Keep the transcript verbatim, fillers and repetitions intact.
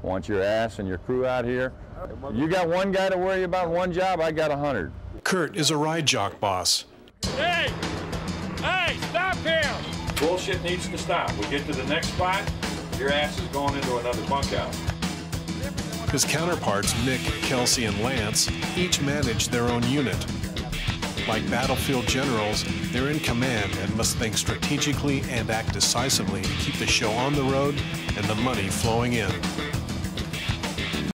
want your ass and your crew out here. You got one guy to worry about, one job, I got a hundred. Kurt is a ride jock boss. Hey! Hey, stop him! Bullshit needs to stop. We get to the next spot, your ass is going into another bunkhouse. His counterparts, Mick, Kelsey, and Lance, each manage their own unit. Like battlefield generals, they're in command and must think strategically and act decisively to keep the show on the road and the money flowing in.